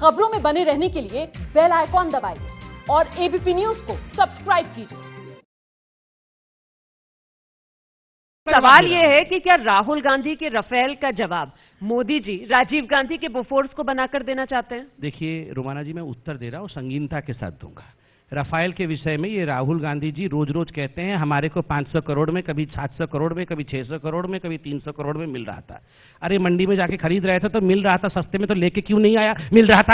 खबरों में बने रहने के लिए बेल आइकॉन दबाइए और एबीपी न्यूज को सब्सक्राइब कीजिए। सवाल ये है कि क्या राहुल गांधी के राफेल का जवाब मोदी जी राजीव गांधी के बोफोर्स को बनाकर देना चाहते हैं? देखिए रोमाना जी, मैं उत्तर दे रहा हूं, संगीनता के साथ दूंगा। राफेल के विषय में ये राहुल गांधी जी रोज रोज कहते हैं हमारे को 500 करोड़ में, कभी 700 करोड़ में, कभी 600 करोड़ में, कभी 300 करोड़ में मिल रहा था। अरे मंडी में जाके खरीद रहे थे तो मिल रहा था सस्ते में, तो लेके क्यों नहीं आया? मिल रहा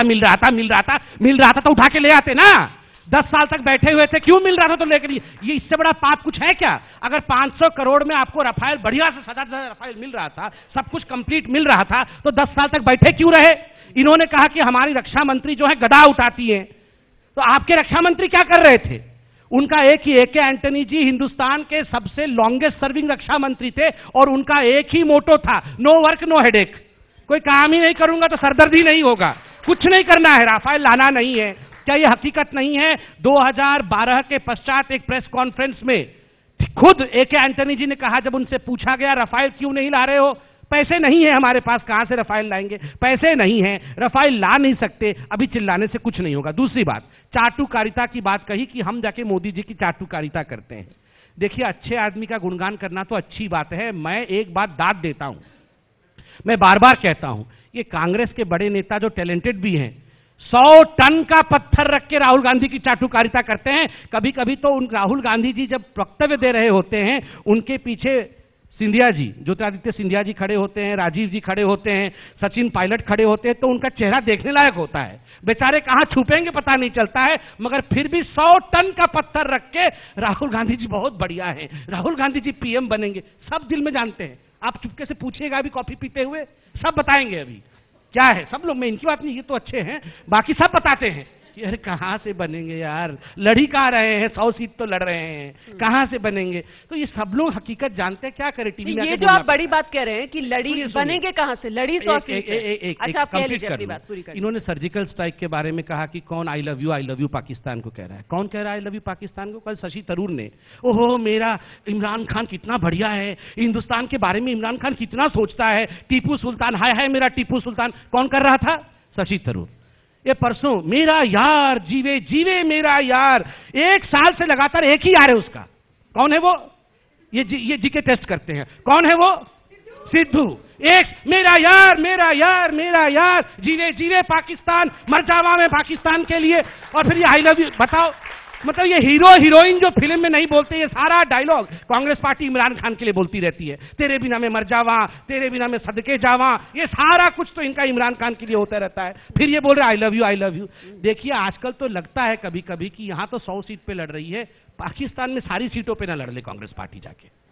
था तो उठा के ले आते ना। 10 साल तक बैठे हुए थे, क्यों मिल रहा था तो लेकर? ये इससे बड़ा पाप कुछ है क्या? अगर 500 करोड़ में आपको राफेल बढ़िया से सजा राफेल मिल रहा था, सब कुछ कंप्लीट मिल रहा था, तो 10 साल तक बैठे क्यों रहे? इन्होंने कहा कि हमारी रक्षा मंत्री जो है गदा उठाती है, तो आपके रक्षा मंत्री क्या कर रहे थे? उनका एक ही AK एंटनी जी हिंदुस्तान के सबसे लॉन्गेस्ट सर्विंग रक्षा मंत्री थे और उनका एक ही मोटो था, नो वर्क नो हेडेक। कोई काम ही नहीं करूंगा तो सरदर्दी नहीं होगा, कुछ नहीं करना है, राफेल लाना नहीं है। क्या यह हकीकत नहीं है? 2012 के पश्चात एक प्रेस कॉन्फ्रेंस में खुद AK एंटनी जी ने कहा, जब उनसे पूछा गया राफेल क्यों नहीं ला रहे हो, पैसे नहीं है हमारे पास, कहां से राफेल लाएंगे, पैसे नहीं है, राफेल ला नहीं सकते। अभी चिल्लाने से कुछ नहीं होगा। दूसरी बात, चाटुकारिता की बात कही कि हम जाके मोदी जी की चाटुकारिता करते हैं। देखिए, अच्छे आदमी का गुणगान करना तो अच्छी बात है, मैं एक बात दाद देता हूं, मैं बार बार कहता हूं, ये कांग्रेस के बड़े नेता जो टैलेंटेड भी हैं, 100 टन का पत्थर रख के राहुल गांधी की चाटुकारिता करते हैं। कभी कभी तो उन राहुल गांधी जी जब वक्तव्य दे रहे होते हैं, उनके पीछे सिंधिया जी, ज्योतिरादित्य सिंधिया जी खड़े होते हैं, राजीव जी खड़े होते हैं, सचिन पायलट खड़े होते हैं, तो उनका चेहरा देखने लायक होता है। बेचारे कहां छुपेंगे पता नहीं चलता है, मगर फिर भी 100 टन का पत्थर रख के राहुल गांधी जी बहुत बढ़िया है, राहुल गांधी जी PM बनेंगे, सब दिल में जानते हैं। आप चुपके से पूछिएगा अभी कॉफी पीते हुए, सब बताएंगे अभी क्या है। सब लोग, मैं इनकी बात नहीं, ये तो अच्छे हैं, बाकी सब बताते हैं कि अरे कहां से बनेंगे यार, लड़ ही कहां रहे हैं, 100 सीट तो लड़ रहे हैं, कहां से बनेंगे? तो ये सब लोग हकीकत जानते हैं, क्या करें टीवी में। ये जो आप बड़ी बात कह रहे हैं कि लड़ी बनेंगे कहां से, लड़ी 100 सीट। अच्छा, आप कह लीजिए अपनी बात पूरी करिए। इन्होंने सर्जिकल स्ट्राइक के बारे में कहा कि कौन आई लव यू पाकिस्तान को कह रहा है। कौन कह रहा है आई लव यू पाकिस्तान को? कल शशि थरूर ने, ओहो मेरा इमरान खान कितना बढ़िया है, हिंदुस्तान के बारे में इमरान खान कितना सोचता है, टीपू सुल्तान, हाय हाय मेरा टीपू सुल्तान। कौन कर रहा था? शशि थरूर। ये परसों मेरा यार जीवे जीवे मेरा यार, 1 साल से लगातार एक ही यार है उसका। कौन है वो? ये जीके टेस्ट करते हैं, कौन है वो? सिद्धू। एक मेरा यार मेरा यार मेरा यार, जीवे जीवे पाकिस्तान, मर जावा मैं पाकिस्तान के लिए, और फिर ये आई लव यू। बताओ, मतलब ये हीरो हीरोइन जो फिल्म में नहीं बोलते, ये सारा डायलॉग कांग्रेस पार्टी इमरान खान के लिए बोलती रहती है। तेरे बिना मैं मर जावा, तेरे बिना मैं सदके जावा, ये सारा कुछ तो इनका इमरान खान के लिए होता रहता है। फिर ये बोल रहे I love you I love you. देखिए, आजकल तो लगता है कभी कभी कि यहां तो 100 सीट पे लड़ रही है, पाकिस्तान में सारी सीटों पे ना लड़ ले कांग्रेस पार्टी जाके।